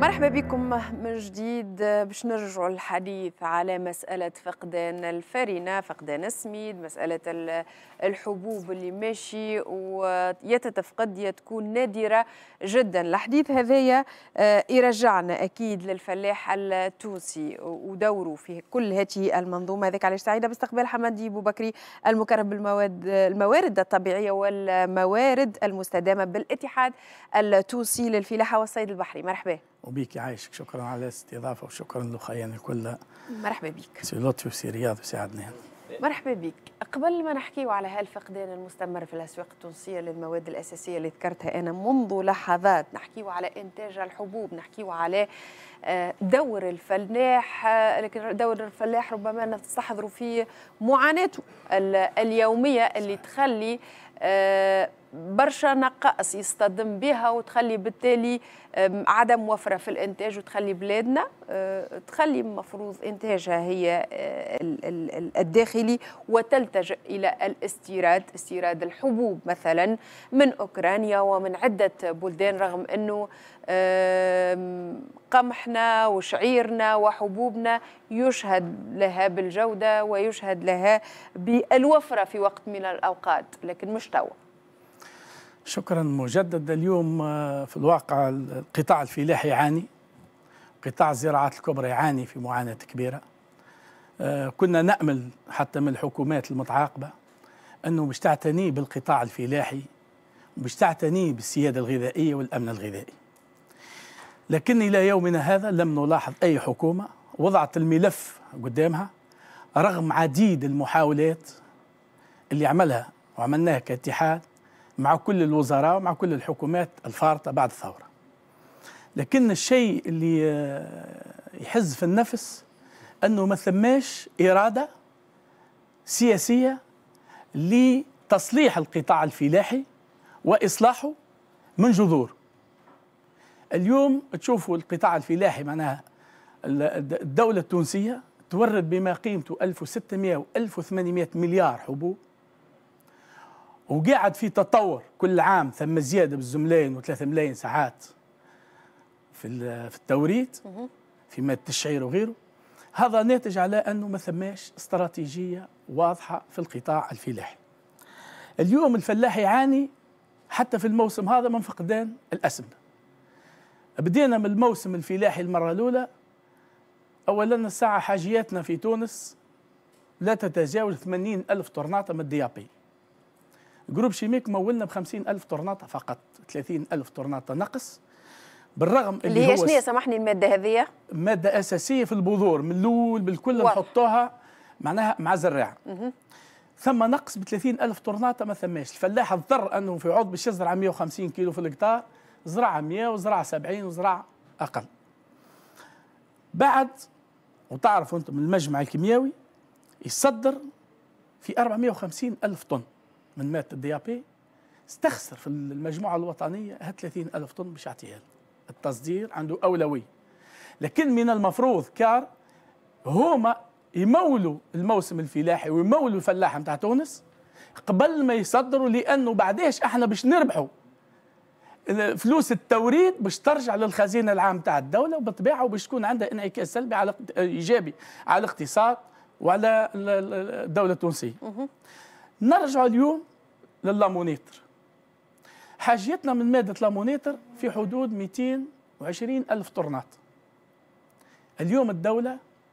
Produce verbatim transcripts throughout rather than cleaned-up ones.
مرحبا بكم من جديد باش نرجعوا الحديث على مسألة فقدان الفرينة، فقدان السميد، مسألة الحبوب اللي ماشي ويتتفقد يتكون نادرة جدا. الحديث هذايا يرجعنا أكيد للفلاح التونسي ودوره في كل هذه المنظومة. هذاك علاش سعيدة باستقبال حمدي بوبكري المكرم بالمواد الموارد الطبيعية والموارد المستدامة بالاتحاد التونسي للفلاحة والصيد البحري. مرحبا وبيك يعيشك، شكرا على الاستضافه وشكرا للخيان الكل. مرحبا بك سي لطفي وسي رياض وسي عدنان. مرحبا بك. قبل ما نحكيو على هالفقدان المستمر في الاسواق التونسيه للمواد الاساسيه اللي ذكرتها انا منذ لحظات، نحكيو على انتاج الحبوب، نحكيو على دور الفلاح، لكن دور الفلاح ربما نستحضروا فيه معاناته اليوميه اللي تخلي برشا نقائص يصطدم بها وتخلي بالتالي عدم وفرة في الإنتاج، وتخلي بلادنا تخلي مفروض إنتاجها هي الداخلي وتلتجئ إلى الاستيراد، استيراد الحبوب مثلا من أوكرانيا ومن عدة بلدان، رغم أنه قمحنا وشعيرنا وحبوبنا يشهد لها بالجودة ويشهد لها بالوفرة في وقت من الأوقات، لكن مش توا. شكرا مجددا. اليوم في الواقع القطاع الفلاحي يعاني، قطاع الزراعات الكبرى يعاني في معاناة كبيرة. كنا نأمل حتى من الحكومات المتعاقبة أنه باش تعتني بالقطاع الفلاحي وباش تعتني بالسيادة الغذائية والأمن الغذائي، لكن إلى يومنا هذا لم نلاحظ أي حكومة وضعت الملف قدامها، رغم عديد المحاولات اللي عملها وعملناها كاتحاد مع كل الوزراء ومع كل الحكومات الفارطة بعد الثورة. لكن الشيء اللي يحز في النفس أنه ما ثماش إرادة سياسية لتصليح القطاع الفلاحي وإصلاحه من جذور. اليوم تشوفوا القطاع الفلاحي معناها الدولة التونسية تورد بما قيمته ألف وستمئة و ألف وثمانمئة مليار حبوب، وقاعد في تطور كل عام، ثم زياده بالزملاين وثلاثة ملايين ساعات في في التوريد في ماده الشعير وغيره. هذا ناتج على انه ما ثماش استراتيجيه واضحه في القطاع الفلاحي. اليوم الفلاح يعاني حتى في الموسم هذا من فقدان الاسمده. بدينا من الموسم الفلاحي المره الاولى، اولا الساعه حاجياتنا في تونس لا تتجاوز ثمانين ألف طرناطه من الدي بي. جروب شيميك مولنا ب خمسين ألف طرناطه فقط، ثلاثين ألف طرناطه نقص، بالرغم اللي هي شنو سامحني الماده هذه؟ ماده اساسيه في البذور من الاول بالكل نحطوها معناها مع زراعه. ثم نقص ب ثلاثين ألف طرناطه ما ثماش. الفلاح اضطر انه في عوض باش يزرع مئة وخمسين كيلو في الهكتار زرع مئة وزرع سبعين وزرع اقل. بعد وتعرفوا انتم المجمع الكيميائي يصدر في أربعمئة وخمسين ألف طن من مادة الدي بي، استخسر في المجموعة الوطنية هاد ثلاثين ألف طن باش يعطيها. التصدير عنده أولوية، لكن من المفروض كار هما يمولوا الموسم الفلاحي ويمولوا الفلاحة نتاع تونس قبل ما يصدروا، لأنه بعديش احنا باش نربحوا فلوس التوريد باش ترجع للخزينة العام تاع الدولة، وبالطبيعة وباش تكون عندها انعكاس سلبي على إيجابي على الاقتصاد وعلى الدولة التونسية. نرجع اليوم لللامونيتر. حاجتنا من مادة لامونيتر في حدود مئتين وعشرين ألف طرناط. اليوم الدولة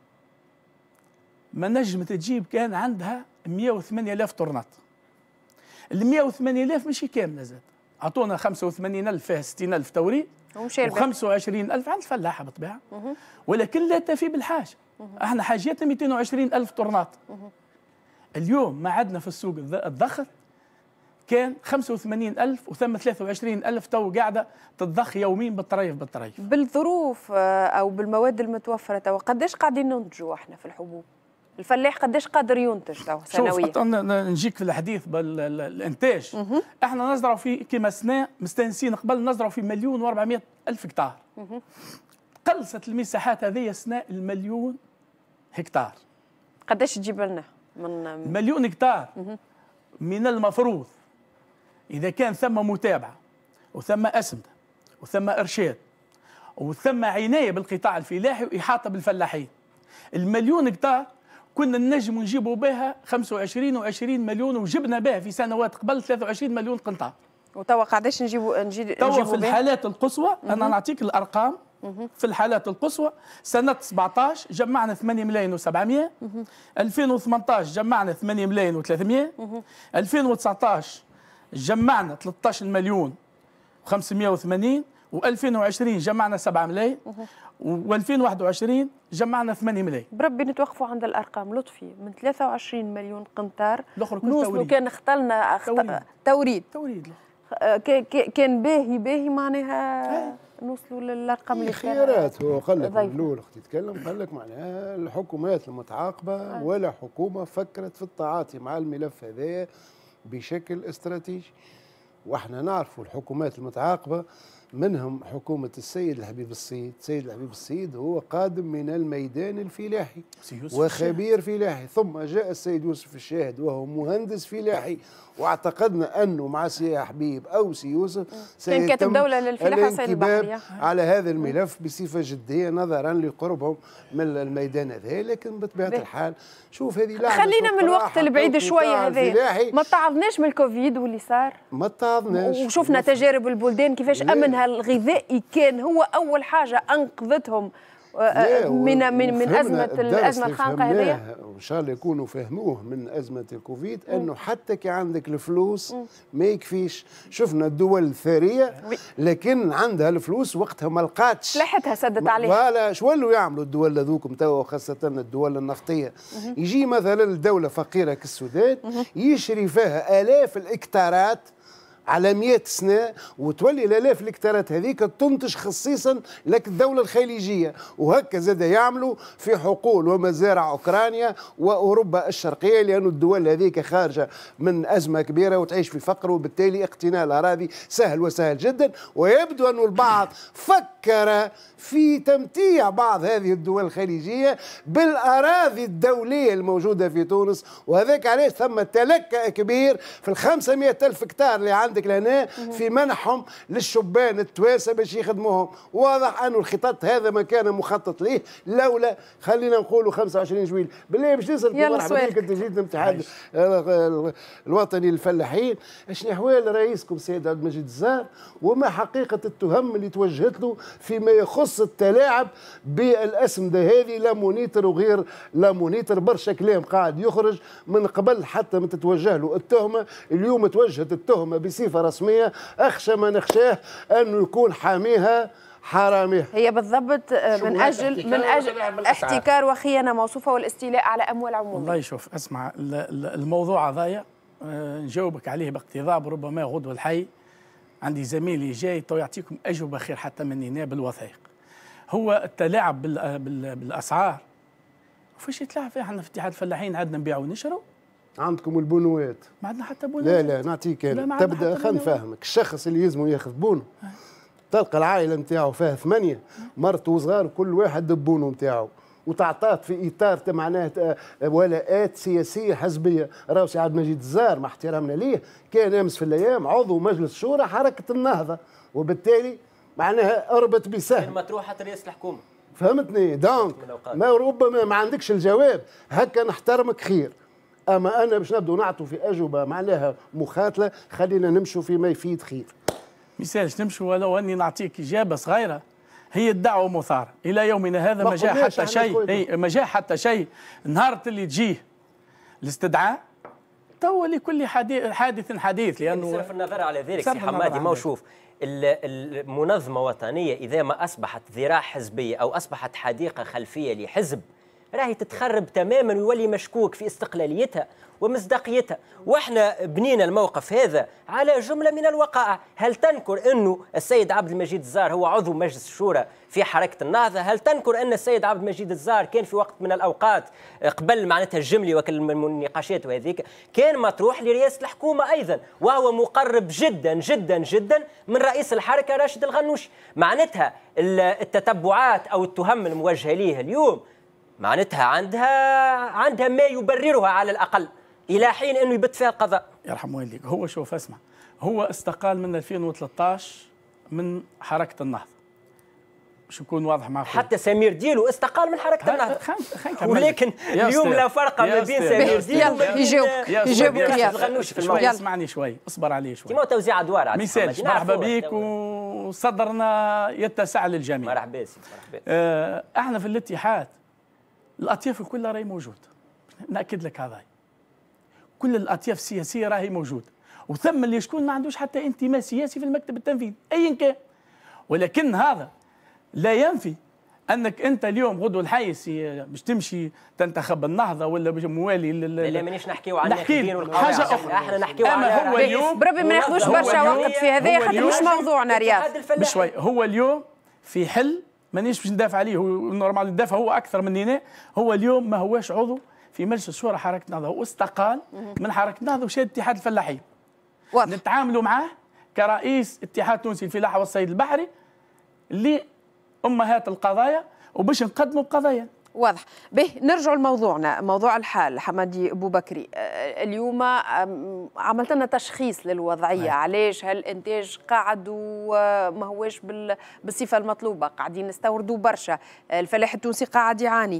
ما نجمت تجيب، كان عندها مئة وثمانية آلاف طرناط. ال مئة وثمانية آلاف ماشي كاملة زاد، عطونا خمسة وثمانين ألف فيها ستين ألف توريد وخمسة وعشرين ألف عند الفلاحة بالطبيعة، ولكن لا تفي بالحاجة. احنا حاجتنا مئتين وعشرين ألف طرناط. اليوم ما عندنا في السوق الضخ كان خمسة وثمانين ألف وثم ثلاثة وعشرين ألف تو قاعده تتضخ يوميا بالطريف بالطريف. بالظروف او بالمواد المتوفره تو قداش قاعدين ننتجوا احنا في الحبوب؟ الفلاح قداش قادر ينتج تو سنويا؟ شوف نجيك في الحديث بالانتاج. احنا نزرعوا في كما سنه مستانسين قبل نزرعوا في مليون وأربعمئة ألف هكتار. قلصت المساحات هذه سنه المليون هكتار. قداش تجيب لنا من مليون هكتار؟ من المفروض إذا كان ثم متابعة وثم أسمدة وثم إرشاد وثم عنايه بالقطاع الفلاحي واحاطه بالفلاحين. المليون هكتار كنا نجم نجيبوا بها خمسة وعشرين وعشرين مليون، وجبنا بها في سنوات قبل ثلاثة وعشرين مليون قنطار. وتوا قعداش نجيبوا نجيبوا توا في الحالات القصوى انا نعطيك الارقام. في الحالات القصوى سنه سبعطاش جمعنا ثمانية ملايين وسبعمائة، ألفين وثمانطاش جمعنا ثمانية ملايين وثلاثمائة، ألفين وتسعطاش جمعنا ثلاثطاش مليون وخمسمائة وثمانين، وألفين وعشرين جمعنا سبعة ملايين، وألفين وواحد وعشرين جمعنا ثمانية ملايين. بربي نتوقفوا عند الارقام لطفي، من ثلاثة وعشرين مليون قنطار نوصلوا كان اختلنا أخت... توريد توريد, توريد. كان باهي باهي معناها نوصلوا للارقام اللي خيارات. هو قال لك من الاول اختي تتكلم قال لك معناها الحكومات المتعاقبه ولا حكومه فكرت في التعاطي مع الملف هذا بشكل استراتيجي. واحنا نعرفوا الحكومات المتعاقبه منهم حكومة السيد الحبيب السيد. السيد الحبيب السيد هو قادم من الميدان الفلاحي وخبير فلاحي، ثم جاء السيد يوسف الشاهد وهو مهندس فلاحي، واعتقدنا أنه مع سي حبيب أو سي يوسف كان كاتب دولة للفلاحة الصيد البحرية على هذا الملف بصفة جدية نظرا لقربهم من الميدان هذا. لكن بطبيعة الحال شوف هذه لعبة. خلينا من الوقت البعيد شوية هذا، ما تعظناش من الكوفيد واللي صار، ما تعظناش، وشفنا تجارب البلدان كيفاش أمنها الغذائي كان هو أول حاجة أنقذتهم من من من أزمة الأزمة الخانقة هذه. وإن شاء الله يكونوا فهموه من أزمة الكوفيد أنه حتى كي عندك الفلوس ما يكفيش. شفنا الدول الثرية لكن عندها الفلوس وقتها ما لقاتش لحتها سدت عليها. ولا شو ولوا يعملوا الدول هذوكم توا خاصة الدول النفطية؟ يجي مثلا الدولة فقيرة كالسودان يشري فيها آلاف الإكتارات على مئة سنة، وتولي الالاف الهكتارات هذيك تنتج خصيصا لك الدولة الخليجية. وهكا زاد يعملوا في حقول ومزارع اوكرانيا واوروبا الشرقية، لأن الدول هذيك خارجة من أزمة كبيرة وتعيش في فقر، وبالتالي اقتناء الأراضي سهل وسهل جدا. ويبدو أن البعض فكر في تمتيع بعض هذه الدول الخليجية بالأراضي الدولية الموجودة في تونس، وهذاك علاش ثم تلكأ كبير في الخمسمائة ألف هكتار اللي عندك لهنا في منحهم للشبان التوانسه باش يخدموهم. واضح أن الخطط هذا ما كان مخطط ليه لولا خلينا نقولوا خمسة وعشرين جويل. بالله باش نسأل مرحبا بك، انت جيت من الاتحاد الوطني للفلاحين، شنو احوال رئيسكم السيد عبد المجيد الزار وما حقيقة التهم اللي توجهت له فيما يخص التلاعب بالأسمدة هذه؟ لا مونيتر وغير لا مونيتر، برشا كلام قاعد يخرج من قبل حتى ما تتوجه له التهمة. اليوم توجهت التهمة بصفة رسمية، أخشى ما نخشاه أنه يكون حاميها حراميها. هي بالضبط من أجل من أجل احتكار وخيانة موصوفة والاستيلاء على أموال عمومية. والله شوف اسمع الموضوع هذايا نجاوبك عليه باقتضاب، ربما غدوة الحي عندي زميلي جاي تو يعطيكم أجوبة خير حتى مني بالوثائق. هو التلاعب بالأسعار وفاش يتلاعب فيها؟ احنا في اتحاد الفلاحين عندنا نبيعوا ونشروا. عندكم البنوات؟ ما عندنا حتى بنوات. لا لا نعطيك أنا تبدا. خلينا نفهمك، الشخص اللي يلزموا ياخذ بونو تلقى العائله نتاعو فيها ثمانيه، مرته وصغار كل واحد دبونه نتاعو، وتعطات في اطار معناه ولاءات سياسيه حزبيه. راهو سي عبد المجيد الزار مع احترامنا ليه كان امس في الايام عضو مجلس شورى حركه النهضه، وبالتالي معناها اربط بسهم ما تروح حتى رئيس الحكومه. فهمتني؟ دونك ما ربما ما عندكش الجواب، هكا نحترمك خير. اما انا باش نبدو نعطوا في اجوبه معناها مخاطله، خلينا نمشوا فيما يفيد خير. مثالش نمشوا ولو اني نعطيك اجابه صغيره. هي الدعوه مثار الى يومنا هذا، ما جاء حتى شيء. اي ما جاء حتى شيء. نهار اللي تجيه الاستدعاء تو لكل حديث حادث حديث، لانه صرف النظر على ذلك سي حمادي. ما شوف المنظمه وطنيه اذا ما اصبحت ذراع حزبيه او اصبحت حديقه خلفيه لحزب راهي تتخرب تماما ويولي مشكوك في استقلاليتها ومصداقيتها. واحنا بنينا الموقف هذا على جمله من الوقائع. هل تنكر انه السيد عبد المجيد الزار هو عضو مجلس الشورى في حركه النهضه؟ هل تنكر ان السيد عبد المجيد الزار كان في وقت من الاوقات قبل معناتها الجملي والنقاشات وهذيك كان مطروح لرئاسه الحكومه ايضا، وهو مقرب جدا جدا جدا من رئيس الحركه راشد الغنوشي؟ معناتها التتبعات او التهم الموجهه ليه اليوم معناتها عندها عندها ما يبررها على الاقل الى حين انه يبت فيها القضاء. يرحم والديك. هو شوف اسمع، هو استقال من ألفين وثلاثة عشر من حركه النهضه، باش نكون واضح معكم. حتى سمير ديلو استقال من حركه النهضه، ولكن اليوم لا فرق ما بين سمير ديلو يلا يجاوب يجاوب يلا اسمعني شوي، اصبر عليه شوي. كيما توزيع ادوار عاد. ميساج مرحبا بك وصدرنا يتسع للجميع. مرحبا سي مرحبا. آه احنا في الاتحاد الاطياف الكل راهي موجوده، ناكد لك هذا، كل الاطياف السياسيه راهي موجوده، وثم اللي شكون ما عندوش حتى انتماء سياسي في المكتب التنفيذي ايا كان، ولكن هذا لا ينفي انك انت اليوم غدوه الحيسي باش تمشي تنتخب النهضه ولا باش موالي لا لا مانيش نحكيو على الناخبين حاجه اخرى. احنا نحكيو على هو اليوم بربي ما ناخذوش برشا وقت في هذا خاطر مش موضوعنا رياض. بشوي هو اليوم في حل مانيش باش ندافع عليه، هو نورمال ندافع هو اكثر مني انا. هو اليوم ما هواش عضو في مجلس الشورى حركه النهضه، هو استقال من حركه النهضه وشاد اتحاد الفلاحين. نتعاملوا معاه كرئيس اتحاد تونسي الفلاحه والصيد البحري اللي امهات القضايا وباش نقدموا بقضايا. واضح. به نرجع لموضوعنا، موضوع الحال. حمادي بوبكري، اليوم عملت لنا تشخيص للوضعيه، علاش هالانتاج قاعد وما هواش بالصفه المطلوبه، قاعدين نستوردوا برشا، الفلاح التونسي قاعد يعاني.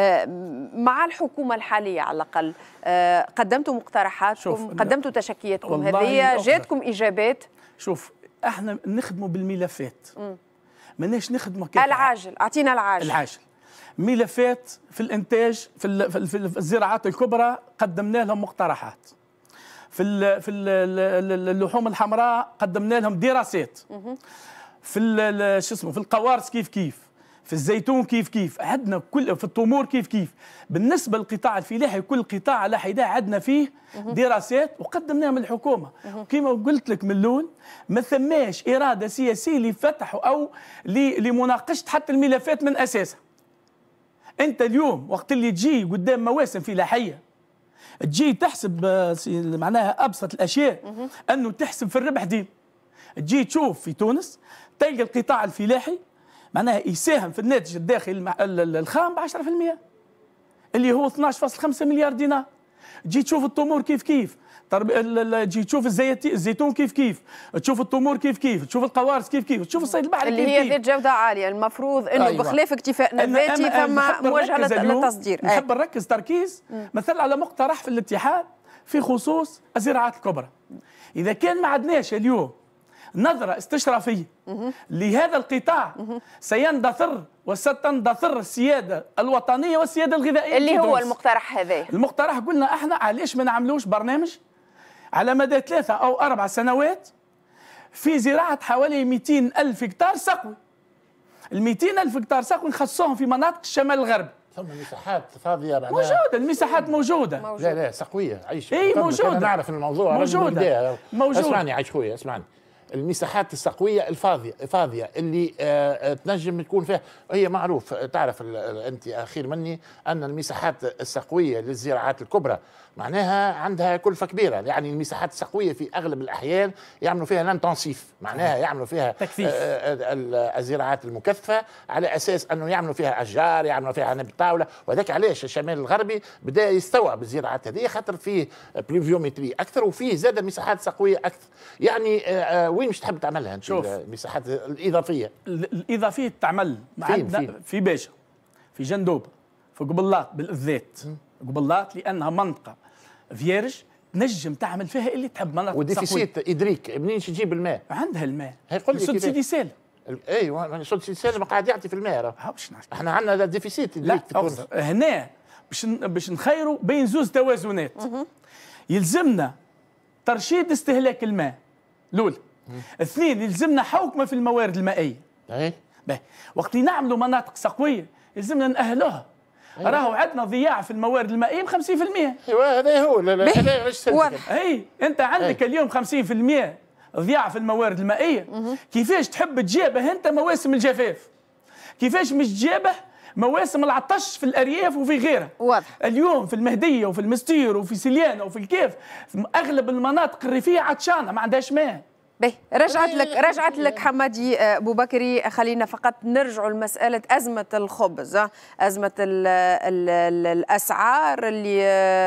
مع الحكومه الحاليه على الاقل قدمتوا مقترحاتكم، قدمتوا تشكياتكم، هذه جاتكم اجابات؟ شوف احنا نخدموا بالملفات، ماناش نخدموا العاجل. اعطينا العاجل. العاجل ملفات في الانتاج في, في الزراعات الكبرى قدمنا لهم مقترحات، في ال في ال اللحوم الحمراء قدمنا لهم دراسات، في شو اسمه في القوارص كيف كيف، في الزيتون كيف كيف، عندنا كل في التمور كيف كيف. بالنسبه للقطاع الفلاحي كل قطاع على حده عندنا فيه دراسات وقدمناها من الحكومه، وكما قلت لك من الاول ما ثماش اراده سياسيه لفتح او لمناقشه حتى الملفات من اساسها. انت اليوم وقت اللي تجي قدام مواسم فلاحيه تجي تحسب معناها ابسط الاشياء انه تحسب في الربح ديم، تجي تشوف في تونس تلقى القطاع الفلاحي معناها يساهم في الناتج الداخلي الخام ب عشرة بالمئة اللي هو اثناش فاصلة خمسة مليار دينار. تجي تشوف التمور كيف كيف، تجي تشوف الزيتون كيف كيف، تشوف التمور كيف كيف، تشوف القوارص كيف كيف، تشوف الصيد البحري اللي كيف هي كيف. ذات جوده عاليه. المفروض انه أيوة. بخلاف اكتفائنا الذاتي ثم مواجهه للتصدير. نحب نركز تركيز مثلا على مقترح في الاتحاد في خصوص الزراعات الكبرى. اذا كان ما عندناش اليوم نظرة استشرافية لهذا القطاع سيندثر وستندثر السيادة الوطنية والسيادة الغذائية اللي هو المقترح هذا. المقترح قلنا احنا علاش ما نعملوش برنامج على مدى ثلاثة أو أربع سنوات في زراعة حوالي مئتين ألف هكتار سقوي. ال مئتين ألف هكتار سقوي نخصوهم في مناطق الشمال الغربي. ثم مساحات فاضيه معناها موجوده، المساحات موجوده. موجودة. لا لا سقويه عيش. اي موجوده. انا نعرف الموضوع موجوده. موجودة. اسمعني عيش خويا اسمعني. المساحات السقويه الفاضيه فاضيه اللي آه تنجم تكون فيها هي معروف. تعرف انت اخير مني ان المساحات السقويه للزراعات الكبرى معناها عندها كلفه كبيره، يعني المساحات السقويه في اغلب الاحيان يعملوا فيها لانتنسيف، معناها يعملوا فيها تكثيف الزراعات المكثفه على اساس انه يعملوا فيها اشجار، يعملوا فيها عنب طاوله، وذاك علاش الشمال الغربي بدا يستوعب الزراعات هذه خاطر فيه بليفيومتري اكثر وفيه زاد مساحات سقويه اكثر. يعني آه وين مش تحب تعملها انت المساحات الاضافيه؟ الاضافيه تعمل عندنا في باشا، في جندوبه، في قبلات بالذات، قبلات لانها منطقه فيرج تنجم تعمل فيها اللي تحب. مناطق وديفيسيت ادريك منين تجيب الماء؟ عندها الماء. يقول لي سد سيدي سالم. ايوه سد سيدي سالم قاعد يعطي في الماء. احنا عندنا ديفيسيت ادريك في تونس. هنا باش باش نخيروا بين زوز توازنات. يلزمنا ترشيد استهلاك الماء الاول. اثنين يلزمنا حوكمه في الموارد المائيه. اي باهي وقت اللي نعملوا مناطق سقويه يلزمنا نأهلوها. راهو عندنا ضياع في الموارد المائيه ب خمسين بالمئة. ايوه هذا هو. لا لا هذا علاش اي انت عندك أي. اليوم خمسين بالمئة ضياع في الموارد المائيه. كيفاش تحب تجابه انت مواسم الجفاف؟ كيفاش مش تجابه مواسم العطش في الارياف وفي غيرها؟ واضح. اليوم في المهديه وفي المستير وفي سليانه وفي الكيف في اغلب المناطق الريفيه عطشانه ما عندهاش ماء. باهي رجعت لك رجعت لك حمادي ابو بكري. خلينا فقط نرجعوا لمساله ازمه الخبز، ازمه ال ال ال الاسعار اللي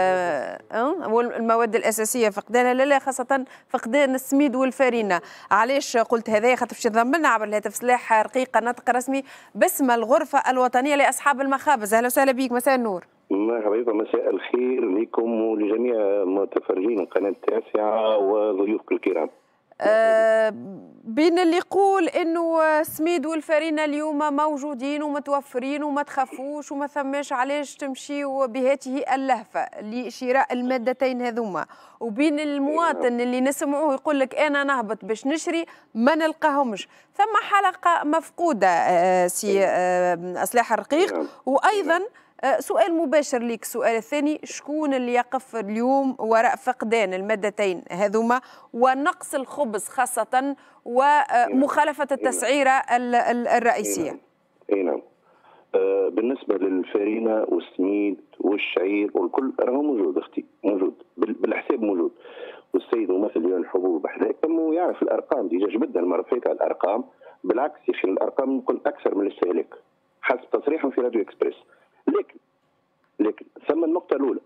والمواد الاساسيه فقدانها، لا لا خاصه فقدان السميد والفارينه. علاش قلت هذا؟ خاطر باش نضم لنا عبر الهاتف سلاح رقيقه نطق رسمي باسم الغرفه الوطنيه لاصحاب المخابز. اهلا وسهلا بك، مساء النور. مرحبا، مساء الخير لكم ولجميع متفرجين القناه التاسعه وضيوفك الكرام. أه بين اللي يقول انه السميد والفارينه اليوم موجودين ومتوفرين وما تخافوش وما ثماش علاش تمشيوا بهاته اللهفه لشراء المادتين هذوما، وبين المواطن اللي نسمعوه يقول لك انا نهبط باش نشري ما نلقاهمش، ثم حلقه مفقوده أه سي أه سلاح الرقيق. وايضا سؤال مباشر لك، السؤال الثاني، شكون اللي يقف اليوم وراء فقدان المادتين هذوما ونقص الخبز خاصة ومخالفة التسعيرة الرئيسية؟ اي نعم. آه بالنسبة للفارينة والسميد والشعير والكل راهو موجود اختي، موجود بالحساب موجود، والسيد ممثل ديوان الحبوب حذاكم ويعرف الارقام ديجا جبدنا المرة فاتت على الارقام، بالعكس يا اخي الارقام يمكن اكثر من الاستهلاك حسب تصريحهم في راديو اكسبريس. لكن لكن ثم النقطة الأولى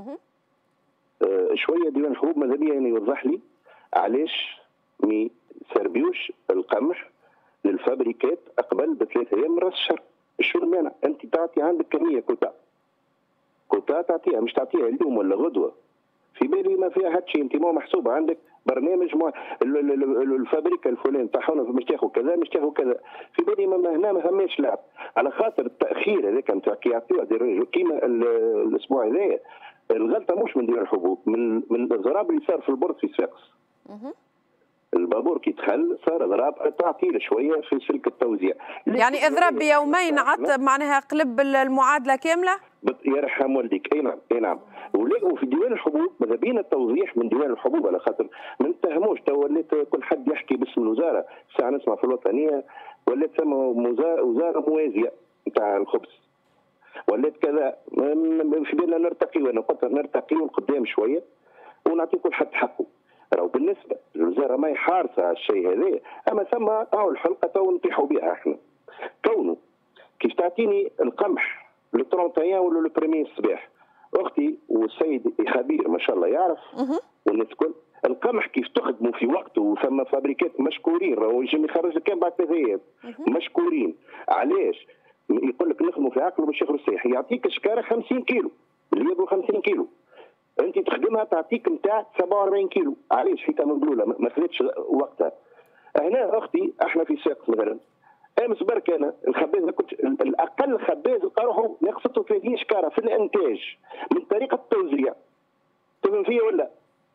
آه شوية ديوان الحبوب ماذا بيا يعني يوضح لي علاش ما يسربيوش القمح للفابريكات قبل بثلاثة أيام من راس الشهر. شو المانع؟ أنت تعطي عندك كمية كوتا كوتا تعطيها، مش تعطيها اليوم ولا غدوة. في بالي ما فيها حتى شيء، أنت ما محسوبة عندك برنامج مع الفابريكا الفلان طاحونه مش تاخذ كذا مش تاخذ كذا. في بالي ما هنا ما فماش لعب على خاطر التاخير هذاك نتاع كي يعطيوها كيما الاسبوع هذايا. الغلطه مش من ديوان الحبوب، من من الضراب اللي صار في البورد في صفاقس. البابور كي دخل صار ضراب تعطيل شويه في سلك التوزيع، يعني اضرب بيومين عط معناها قلب المعادله كامله. يرحم والديك. اي نعم اي نعم. ولقوا في ديوان الحبوب ماذا بينا التوضيح من ديوان الحبوب على خاطر ما نتهموش. تو وليت كل حد يحكي باسم الوزاره، ساعه نسمع في الوطنيه ولات ثم وزاره موازيه نتاع الخبز، ولات كذا. في بالنا نرتقي، وانا قلت نرتقي ونقدام شويه ونعطي كل حد حقه. راهو بالنسبه للوزاره ما حارسه على الشيء هذا، اما ثم او الحلقه تو نطيحوا بها احنا. كونه كيف تعطيني القمح لو ثلاثين ولا لو بريمي الصباح، اختي والسيد خبير ما شاء الله يعرف والناس الكل، القمح كيف تخدموا في وقته وثم فابريكات مشكورين راهو يجي يخرج لك بعد ثلاث ايام مشكورين. علاش؟ يقول لك نخدموا في عقله باش يخرج صحيح، يعطيك شكاره خمسين كيلو اللي يبغوا خمسين كيلو، انت تخدمها تعطيك نتاع سبعة وأربعين كيلو. علاش؟ حيتها مقلوله ما خذتش وقتها. هنا اختي احنا في ساقس مثلا امس برك انا الخباز كنت الاقل خباز لقى روحه ناقصته ثلاثين شكاره في الانتاج من طريقه التوزيع. تفهم فيا ولا؟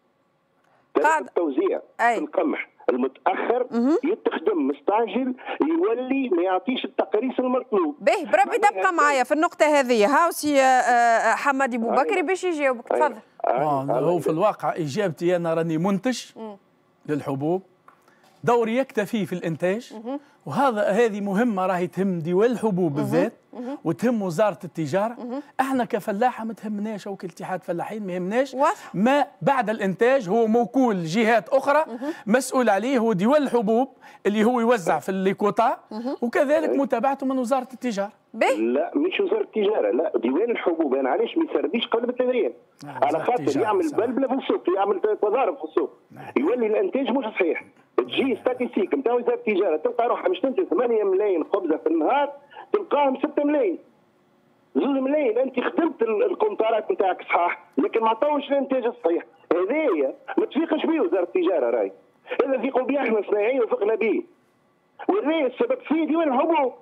طريقه التوزيع في القمح المتاخر يتخدم مستعجل يولي ما يعطيش التقريص المطلوب. باهي بربي تبقى معايا في النقطه هذه. هاو سي حمادي ابو بكري باش يجاوبك، تفضل. هو في الواقع اجابتي انا راني منتج للحبوب، دوري يكتفي في الانتاج، وهذا هذه مهمه راهي تهم ديوان الحبوب بالذات وتهم وزاره التجاره. احنا كفلاحه ما تهمناش او كاتحاد فلاحين ما يهمناش ما بعد الانتاج، هو موكول جهات اخرى مسؤول عليه هو ديوان الحبوب اللي هو يوزع في الليكوتا، وكذلك متابعته من وزاره التجاره. لا مش وزاره التجاره، لا ديوان الحبوب. انا علاش ما يسرديش قبل بثلاث ايام؟ على خاطر يعمل بلبله في السوق، يعمل تضارب في السوق، يولي الانتاج مش صحيح. تجي ستاتيستيك نتاع وزاره التجاره تلقى روحها مش تنتج ثمانية ملايين خبزه في النهار تلقاهم ستة ملايين زوج ملايين. انت خدمت الكونترات نتاعك صحاح لكن ما عطاوش الانتاج الصحيح. هذايا ما تفيقش به وزاره التجاره راهي، هذا يفيقوا به احنا صناعيين وفقنا به، والراي السبب فيه ديوان الحبوب.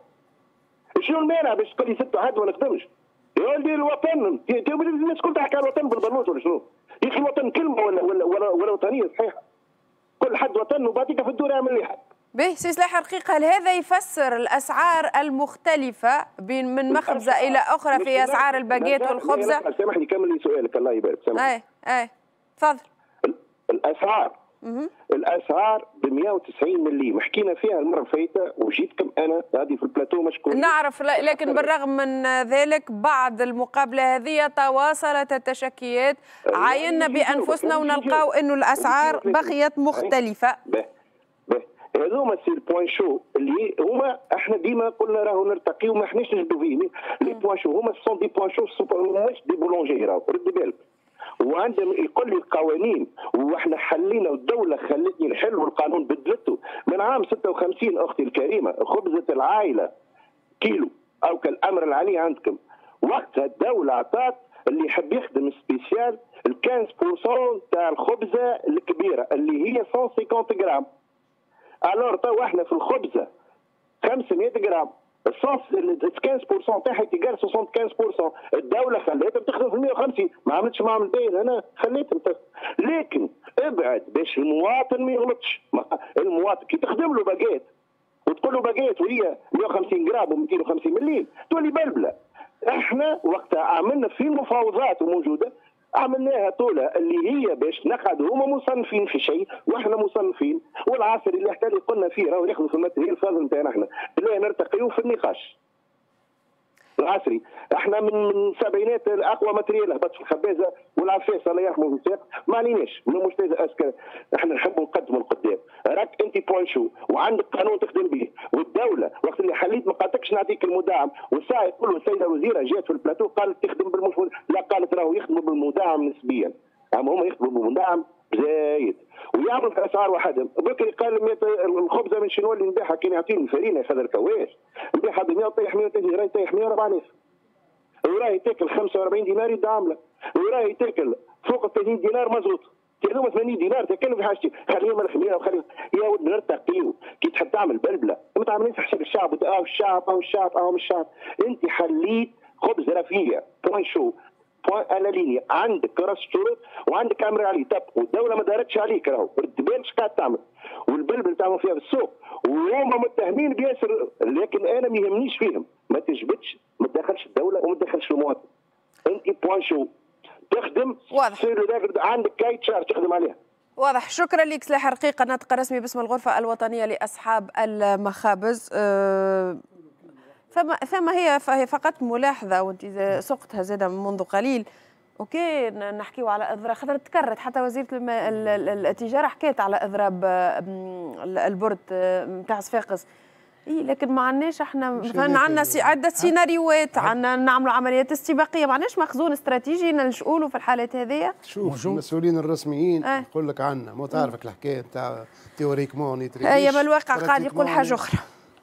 شنو المانع باش تقول لي ست عاد ولا نخدمش؟ يا ولدي الوطن الناس كل تحكي على الوطن بالبنوت ولا شنو؟ يا اخي الوطن كلمه ولا ولا ولا, ولا وطنيه صحيحه. كل حد وطن وبعطيك في الدور يعمل اللي يحب. به سي سلاح رقيق، هل هذا يفسر الاسعار المختلفه بين من مخبزه الى اخرى في اسعار الباجيت والخبزه؟ سامحني كمل لي سؤالك الله يبارك. سامحني. اي اي تفضل. الاسعار الاسعار ب مئة وتسعين مليم حكينا فيها المره الفايته وجيتكم انا هذه في البلاتو مشكور نعرف، لكن بالرغم من ذلك بعد المقابله هذه تواصلت التشكيات، عاينا بانفسنا ونلقاو انه الاسعار بقيت مختلفه. هذوما سي البوان شو اللي هما احنا ديما قلنا راهو نرتقي وما احناش نجدوا فيه. لي بوان شو هما سون دي بوان شو ماهمش دي بولونجي راهو رد بالك. وعندما يقول لي القوانين واحنا حلينا والدوله خلتني نحل والقانون بدلته من عام ستة وخمسين اختي الكريمه خبزه العائله كيلو او كالامر العلي عندكم. وقتها الدوله اعطت اللي يحب يخدم سبيسيال ال خمسة بالمئة تاع الخبزه الكبيره اللي هي مئة وخمسين غرام. الور تو احنا في الخبزه خمسمائة غرام الصوص ال خمسة بالمئة تاعها تيقال خمسة وستين بالمئة. الدوله خليتهم تخدم في مئة وخمسين ما عملتش معامل باين انا خليتهم تخدم. لكن ابعد باش المواطن ما يغلطش. المواطن كي تخدم له باقيت وتقول له باقيت وهي مئة وخمسين غرام و250 مليم تولي بلبله. احنا وقتها عملنا في مفاوضات وموجوده عملناها طولة اللي هي باش نقعدوا هما مصنفين في شيء واحنا مصنفين والعصر اللي احنا اللي قلنا فيه راهو ياخذوا في الماتريال الفاضل نتاعنا احنا لا نرتقيوا في النقاش العصري. احنا من من السبعينات اقوى ماتريال هبط في الخبازه والعفاس الله يرحمه في الساق ما عليناش من مجتهد اسكر. احنا نحبوا نقدموا لقدام. راك انت بوان شو وعندك قانون تخدم به والدوله وقت اللي حليت ما قالتكش نعطيك المدعم والساعه يقولوا السيده وزيره جات في البلاتو قالت تخدم بالمش لا قالت راهو يخدموا بالمدعم نسبيا. اما هم يخدموا بالمدعم زايد ويعملوا في اسعار وحدهم. بكري قال الخبزه من شنو اللي نبيعها كان يعطيني الفرينه ياخذ الكواش نبيعها ب مئة طيح مئة وثلاثين راهي طيح مئة وأربعة آلاف وراهي تاكل خمسة وأربعين دينار يد عامله وراهي تاكل فوق ال ثلاثين دينار مزروط. هذوما ثمانين دينار تاكلوا في حاجتي خليهم الخميره وخليهم يا ولد نرتقيو. كي تحب تعمل بلبله ما تعمليش في حساب الشعب اه الشعب اه الشعب اه الشعب. انت حليت خبز رفيع بوان شو بوان على لينيا عندك راس شروط وعندك امر عليه تب والدوله ما دارتش عليك راهو رد بالك اش قاعد تعمل والبلبل تعمل فيها بالسوق وهما متهمين بياسر. لكن انا ما يهمنيش فيهم ما تجبدش ما تدخلش الدوله وما تدخلش المواطن. انت بوان شو تخدم واضح عندك كايت شهر تخدم عليها. واضح. شكرا لك سلاح رقيق ناطق رسمي باسم الغرفه الوطنيه لاصحاب المخابز. أه ثم ثم هي فهي فقط ملاحظه وانت سقتها زاده منذ قليل. اوكي نحكيو على اضراب خاطر تكررت حتى وزيره الم... التجاره حكيت على اضراب البرد نتاع صفاقس. اي لكن ما عندناش احنا عندنا عده سيناريوهات عندنا نعملوا عمليات استباقيه ما عندناش مخزون استراتيجي نلجؤوا له في الحالات هذيا. شوف المسؤولين الرسميين اه. يقول لك عندنا ما تعرفك الحكايه نتاع تيوريكمون يتريش اي ما الواقع قاعد يقول حاجه اخرى.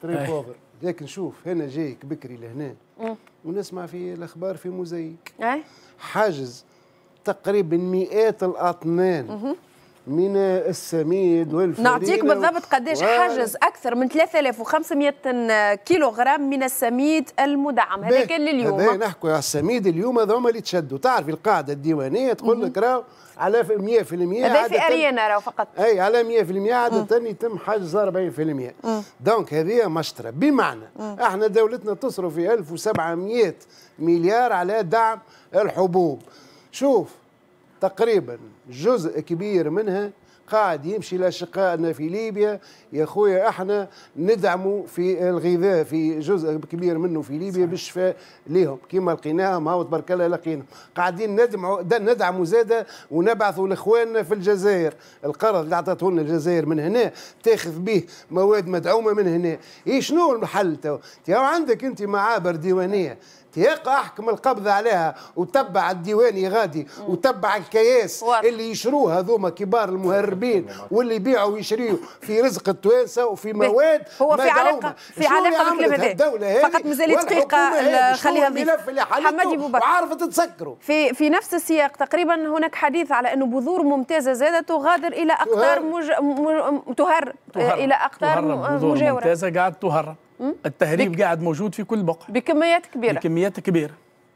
لكن شوف هنا جايك بكري لهنا ونسمع في الاخبار في موزايك اي حاجز تقريبا مئات الاطنان من السميد والفرينة. نعطيك بالضبط قداش و... حجز اكثر من ثلاثة آلاف وخمسمائة كيلو غرام من السميد المدعم. هذا كان لليوم. هذا نحكوا على السميد اليوم هذوما اللي تشدوا. تعرفي القاعده الديوانيه تقول لك راهو على مئة بالمئة هذا في اريانا راهو فقط. اي على مئة بالمئة عاده يتم حجز أربعين بالمئة. دونك هذه مشطره بمعنى مم. احنا دولتنا تصرف في ألف وسبعمئة مليار على دعم الحبوب. شوف تقريبا جزء كبير منها قاعد يمشي لاشقائنا في ليبيا. يا خويا احنا ندعموا في الغذاء في جزء كبير منه في ليبيا بالشفاء ليهم كيما لقيناهم هاو تبارك الله لقيناهم. قاعدين ندعموا ندعموا زاده ونبعثوا لاخواننا في الجزائر. القرض اللي عطته لنا الجزائر من هنا تاخذ به مواد مدعومه من هنا. ايه شنو المحل تو؟ تو عندك انت معابر ديوانيه يقع احكم القبض عليها وتبع الديواني غادي وتبع الكياس واضح. اللي يشروها هذوما كبار المهربين واللي يبيعوا ويشريوا في رزق التوانسه وفي مواد هو في علاقه في علاقه بالكلام هذا فقط مازال دقيقه خليها الملف اللي حلته وعارفه تتسكروا في في نفس السياق. تقريبا هناك حديث على انه بذور ممتازه زادة تغادر الى اقطار مج... م... تهر الى اقطار مجاوره. ممتازه قاعد تهرب. التهريب بك... قاعد موجود في كل بقعه بكميات كبيره بكميات كبيره.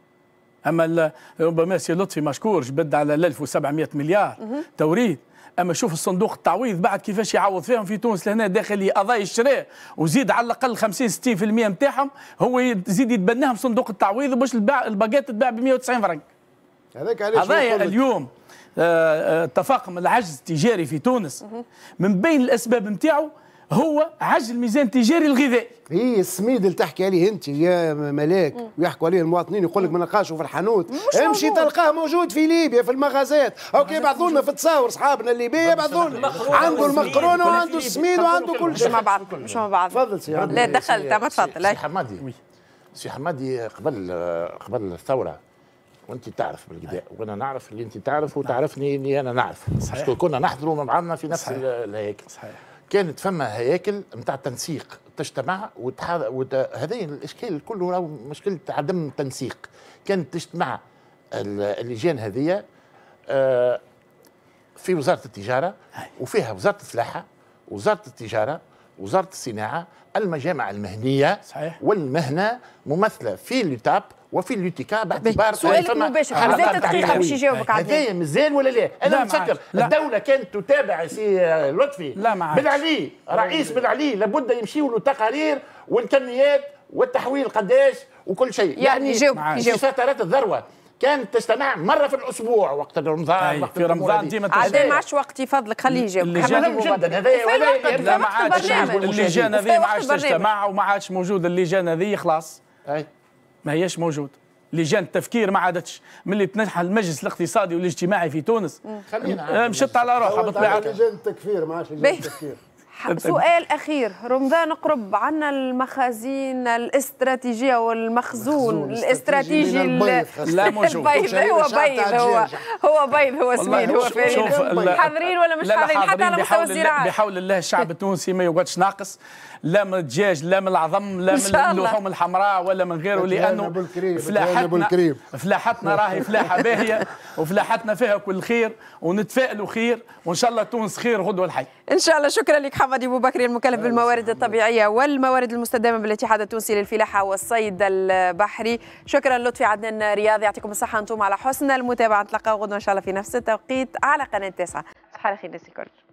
اما ربما سي لطفي مشكور جبد على ألف وسبعمئة مليار توريد. اما شوف الصندوق التعويض بعد كيفاش يعوض فيهم في تونس لهنا داخل قضايا الشراء وزيد على الاقل خمسين ستين بالمئة نتاعهم هو يزيد يتبناهم صندوق التعويض باش الباقات تتباع ب مئة وتسعين فرنك. هذاك علاش قضايا اليوم تفاقم العجز التجاري في تونس من بين الاسباب نتاعو هو عجز الميزان التجاري الغذائي. هي السميد اللي تحكي عليه انت يا ملاك ويحكوا عليه المواطنين يقول لك ما نلقاش في الحانوت، امشي تلقاه موجود في ليبيا في المغازات، او كي يبعثوا لنا في التصاور اصحابنا الليبيه يبعثوا لنا عنده المقرونه وعنده السميد وعنده كل شيء. مش مع بعض مش مع بعض. تفضل سي لا دخلت ما تفضل. سي حمادي سي حمادي قبل قبل الثوره وانت تعرف بالكدا وانا نعرف اللي انت تعرف وتعرفني اللي انا نعرف، صحيح كنا نحضروا مع بعضنا في نفس الهياكل. صحيح كانت فما هياكل نتاع تنسيق تجتمع وهذا الاشكال كله راهو مشكله عدم التنسيق. كانت تجتمع اللجان هذه في وزاره التجاره وفيها وزاره الفلاحه وزاره التجاره وزاره الصناعه المجامع المهنيه. صحيح. والمهنه ممثله في اليوتاب وفي اليوتيكا باعتبار سؤالك مباشر مازال دقيقه باش يجاوبك عليه. هذايا مازال ولا لا؟ انا نفكر الدوله كانت تتابع سي لطفي بن علي رئيس بن علي لابد يمشيوا له تقارير والكميات والتحويل قداش وكل شيء. يعني يجاوب في فترات الذروه كانت تجتمع مره في الاسبوع وقت رمضان. وقت في رمضان ديما عاد ما عادش وقتي فضلك خليه يجاوب. مهم جدا هذايا. لا ما عادش اللجان هذه ما عادش تجتمع وما عادش موجود اللجان هذه خلاص. اي ما هياش موجود. لجان التفكير ما عادتش ملي تنجح المجلس الاقتصادي والاجتماعي في تونس خلينا مشت على روحها بطبيعه. لجان التكفير ما عادش لجان التفكير. سؤال اخير، رمضان قرب عنا المخازين الاستراتيجيه والمخزون الاستراتيجي لا موجود. البيض هو بيض هو هو بيض هو سميد هو فارغ. حاضرين ولا مش حاضرين حتى على مستوى الزراعه؟ بحول الله الشعب التونسي ما يقعدش ناقص لا من الدجاج لا من العظم لا من اللحوم الحمراء ولا من غيره، لانه فلاحتنا فلاحتنا راهي فلاحه باهيه وفلاحتنا فيها كل خير ونتفائلوا خير وان شاء الله تونس خير غدوه الحي ان شاء الله. شكرا لك حمدي بوبكري المكلف بالموارد الطبيعيه والموارد المستدامه بالاتحاد التونسي للفلاحه والصيد البحري. شكرا لطفي عدنان رياض، يعطيكم الصحه انتم على حسن المتابعه. نتلاقاو غدوه ان شاء الله في نفس التوقيت على قناه تسعة. صحه الخير الناس الكل.